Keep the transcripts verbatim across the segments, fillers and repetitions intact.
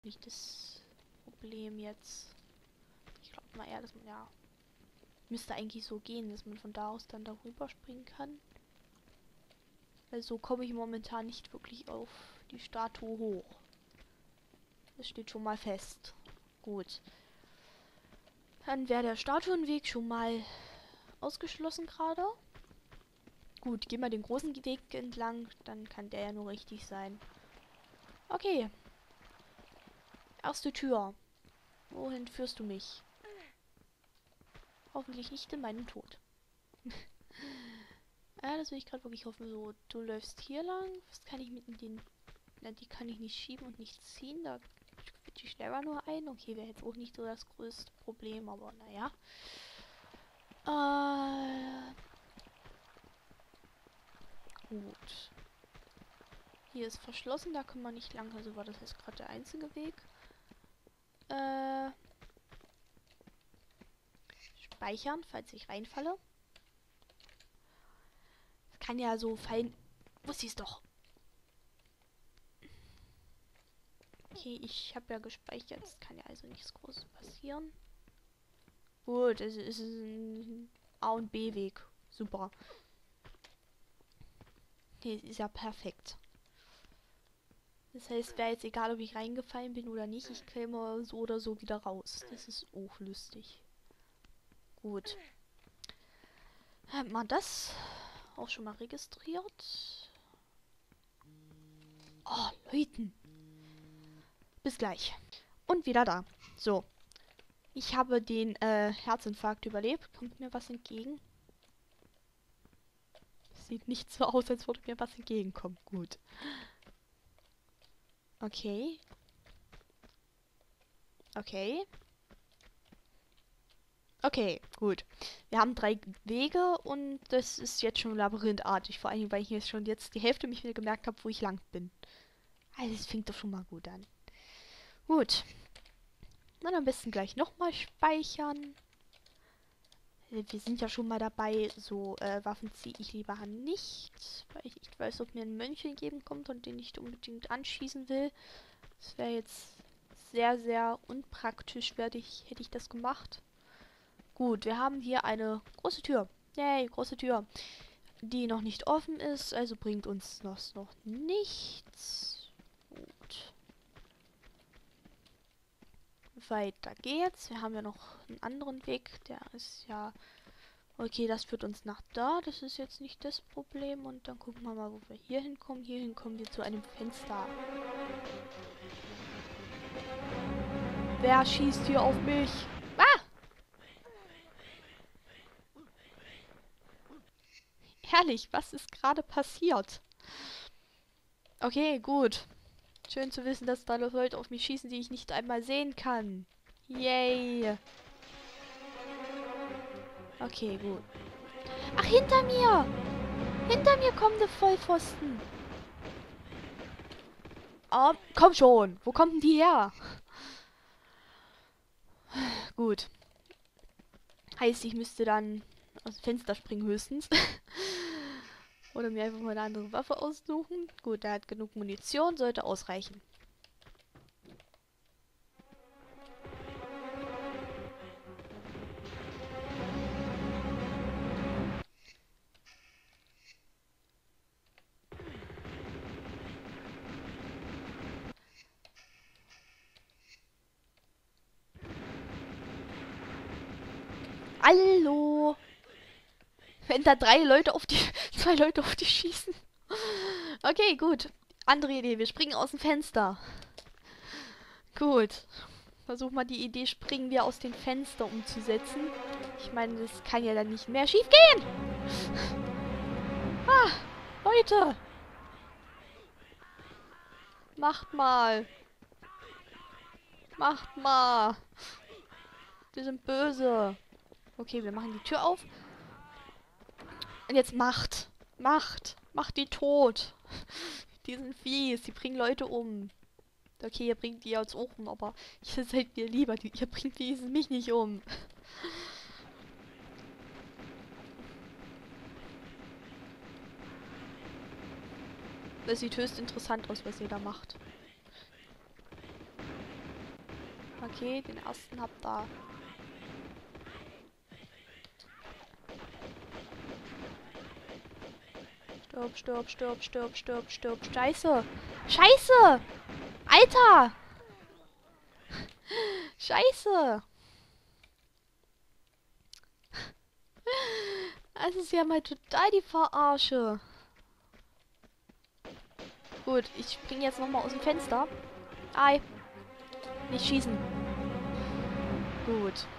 nicht das Problem jetzt. Ich glaube mal eher, dass man ja... Müsste eigentlich so gehen, dass man von da aus dann darüber springen kann. Weil so komme ich momentan nicht wirklich auf die Statue hoch. Das steht schon mal fest. Gut. Dann wäre der Statuenweg schon mal ausgeschlossen gerade. Gut, gehen wir den großen Weg entlang, dann kann der ja nur richtig sein. Okay. Erste Tür. Wohin führst du mich? Hoffentlich nicht in meinen Tod. Ja, das will ich gerade wirklich hoffen. So, du läufst hier lang. Was kann ich mit den... Na, die kann ich nicht schieben und nicht ziehen. Da quetsche ich selber nur ein. Okay, wäre jetzt auch nicht so das größte Problem, aber naja. Äh... Gut. Hier ist verschlossen, da können wir nicht lang. Also war das jetzt gerade der einzige Weg. Äh... Speichern, falls ich reinfalle. Das kann ja so fein... Wusste ich es doch. Okay, ich habe ja gespeichert. Es kann ja also nichts Großes passieren. Gut, es ist ein A- und B-Weg. Super. Nee, es ist ja perfekt. Das heißt, wäre jetzt egal, ob ich reingefallen bin oder nicht. Ich käme so oder so wieder raus. Das ist auch lustig. Gut. Hat man das auch schon mal registriert? Oh, Leuten. Bis gleich. Und wieder da. So. Ich habe den äh, Herzinfarkt überlebt. Kommt mir was entgegen? Sieht nicht so aus, als würde mir was entgegenkommen. Gut. Okay. Okay. Okay, gut. Wir haben drei Wege und das ist jetzt schon labyrinthartig. Vor allem, weil ich jetzt schon jetzt die Hälfte mich wieder gemerkt habe, wo ich lang bin. Also, es fängt doch schon mal gut an. Gut. Dann am besten gleich nochmal speichern. Wir sind ja schon mal dabei. So, äh, Waffen ziehe ich lieber nicht. Weil ich nicht weiß, ob mir ein Mönch entgegenkommt und den ich unbedingt anschießen will. Das wäre jetzt sehr, sehr unpraktisch, werde ich, hätte ich das gemacht. Gut, wir haben hier eine große Tür. Yay, große Tür. Die noch nicht offen ist, also bringt uns das noch nichts. Gut. Weiter geht's. Wir haben ja noch einen anderen Weg. Der ist ja... Okay, das führt uns nach da. Das ist jetzt nicht das Problem. Und dann gucken wir mal, wo wir hier hinkommen. Hierhin kommen wir zu einem Fenster. Wer schießt hier auf mich? Ah! Herrlich, was ist gerade passiert? Okay, gut. Schön zu wissen, dass da Leute auf mich schießen, die ich nicht einmal sehen kann. Yay. Okay, gut. Ach, hinter mir! Hinter mir kommen die Vollpfosten. Oh, komm schon. Wo kommen die her? Gut. Heißt, ich müsste dann aus dem Fenster springen höchstens. Oder mir einfach mal eine andere Waffe aussuchen. Gut, der hat genug Munition, sollte ausreichen. Hallo! Wenn da drei Leute auf die... zwei Leute auf die schießen. Okay, gut. Andere Idee. Wir springen aus dem Fenster. Gut. Versuch mal die Idee, springen wir aus dem Fenster umzusetzen. Ich meine, das kann ja dann nicht mehr schief gehen. Ah, Leute. Macht mal. Macht mal. Wir sind böse. Okay, wir machen die Tür auf. Und jetzt macht. Macht. Macht die tot. Die sind fies. Die bringen Leute um. Okay, ihr bringt die jetzt auch um, aber ihr seid mir lieber. Die, ihr bringt die mich nicht um. Das sieht höchst interessant aus, was ihr da macht. Okay, den ersten habt ihr. Stirb, stirb, stirb, stirb, stirb, stirb. Scheiße. Scheiße! Alter! Scheiße! Das ist ja mal total die Verarsche. Gut, ich spring jetzt nochmal aus dem Fenster. Ei. Nicht schießen. Gut.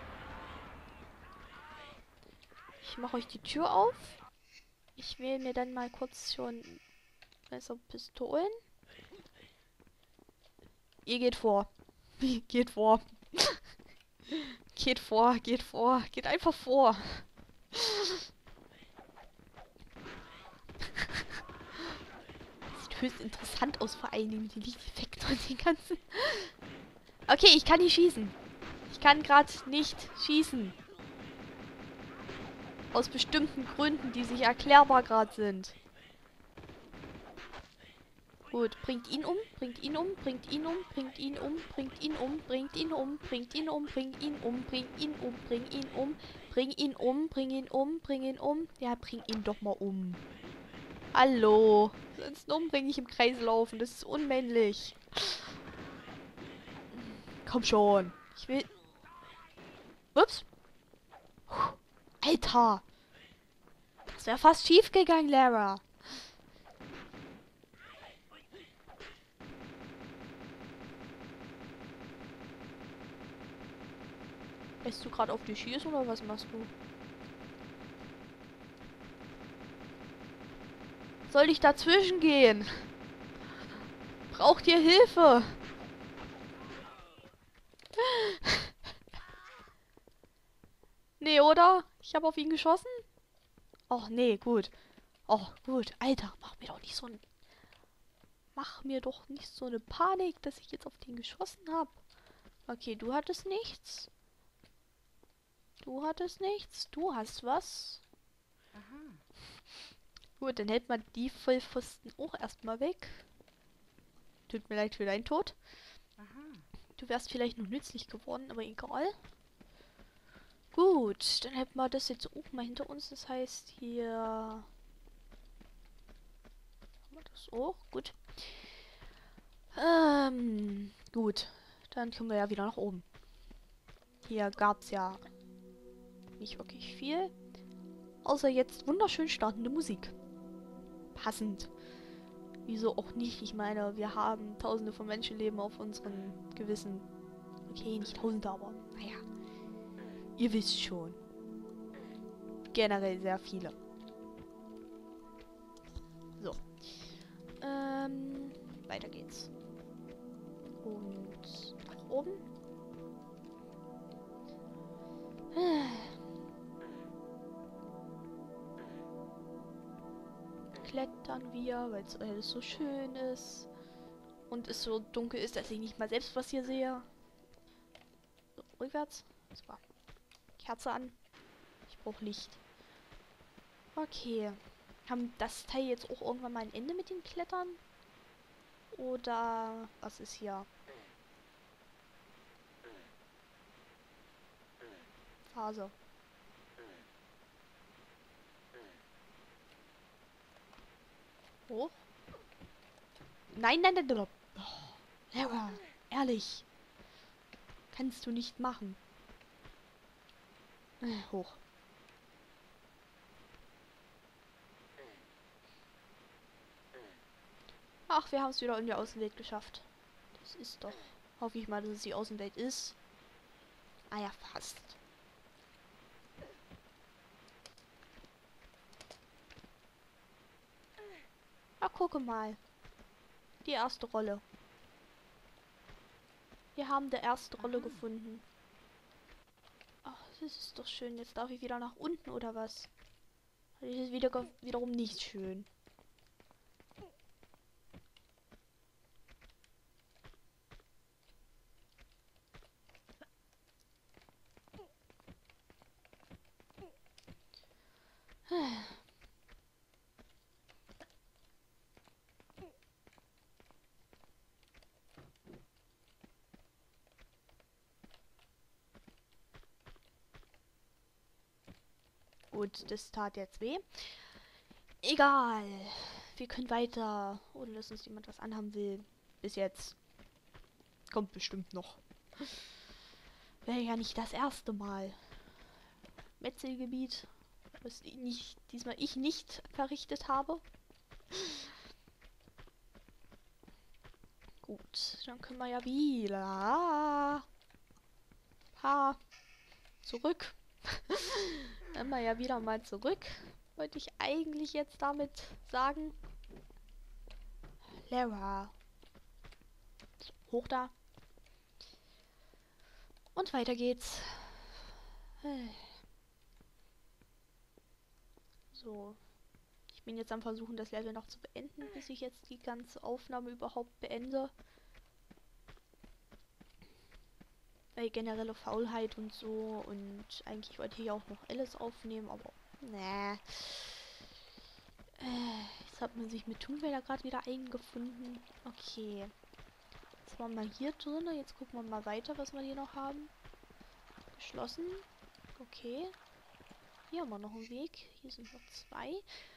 Ich mache euch die Tür auf. Ich wähle mir dann mal kurz schon besser Pistolen. Ihr geht vor. Geht vor. Geht vor, geht vor. Geht einfach vor. Sieht höchst interessant aus, vor allen Dingen mit den Lichteffekten und den ganzen... Okay, ich kann nicht schießen. Ich kann gerade nicht schießen. Aus bestimmten Gründen, die sich erklärbar gerade sind. Gut, bringt ihn um, bringt ihn um, bringt ihn um, bringt ihn um, bringt ihn um, bringt ihn um, bringt ihn um, bringt ihn um, bring ihn um, bring ihn um, bring ihn um, bring ihn um, bring ihn um. Ja, bring ihn doch mal um. Hallo. Sonst umbringe ich im Kreis laufen. Das ist unmännlich. Komm schon. Ich will... Ups. Alter. Das wäre fast schief gegangen, Lara. Lässt du gerade auf dich schießen oder was machst du? Soll ich dazwischen gehen? Braucht ihr Hilfe? Nee, oder? Ich habe auf ihn geschossen? Och, nee, gut. Oh, gut. Alter, mach mir doch nicht so ein... Mach mir doch nicht so eine Panik, dass ich jetzt auf den geschossen habe. Okay, du hattest nichts. Du hattest nichts. Du hast was. Aha. Gut, dann hält man die Vollpfosten auch erstmal weg. Tut mir leid für deinen Tod. Aha. Du wärst vielleicht noch nützlich geworden, aber egal. Gut, dann hätten wir das jetzt auch mal hinter uns. Das heißt hier... Haben wir das auch? Gut. Ähm, gut. Dann können wir ja wieder nach oben. Hier gab es ja nicht wirklich viel. Außer jetzt wunderschön startende Musik. Passend. Wieso auch nicht? Ich meine, wir haben tausende von Menschenleben auf unseren Gewissen. Okay, nicht tausende, aber naja. Ihr wisst schon. Generell sehr viele. So. Ähm, weiter geht's. Und nach oben. Klettern wir, weil es alles so schön ist. Und es so dunkel ist, dass ich nicht mal selbst was hier sehe. So, rückwärts. Super. Kerze an. Ich brauche Licht. Okay. Haben das Teil jetzt auch irgendwann mal ein Ende mit dem Klettern? Oder was ist hier? Phase. Hoch? Nein, nein, nein, nein. Oh, Lara, ehrlich. Kannst du nicht machen. Äh, hoch. Ach, wir haben es wieder in die Außenwelt geschafft. Das ist doch... Hoffe ich mal, dass es die Außenwelt ist. Ah ja, fast. Ah, gucke mal. Die erste Rolle. Wir haben die erste Rolle gefunden. Ach, das ist doch schön. Jetzt darf ich wieder nach unten, oder was? Das ist wieder, wiederum nicht schön. Gut, das tat jetzt weh. Egal. Wir können weiter. Oder dass uns jemand was anhaben will. Bis jetzt. Kommt bestimmt noch. Wäre ja nicht das erste Mal. Metzelgebiet. Was ich nicht, diesmal ich nicht verrichtet habe. Gut, dann können wir ja wieder. Ha. Zurück. Dann wir ja wieder mal zurück. Wollte ich eigentlich jetzt damit sagen. Lara. Hoch da. Und weiter geht's. So. Ich bin jetzt am Versuchen, das Level noch zu beenden, bis ich jetzt die ganze Aufnahme überhaupt beende. Weil generelle Faulheit und so. Und eigentlich wollte ich auch noch Alice aufnehmen, aber nee. Jetzt hat man sich mit Tomb Raider gerade wieder eingefunden. Okay. Jetzt waren wir hier drin. Jetzt gucken wir mal weiter, was wir hier noch haben. Geschlossen. Okay. Hier haben wir noch einen Weg. Hier sind noch zwei.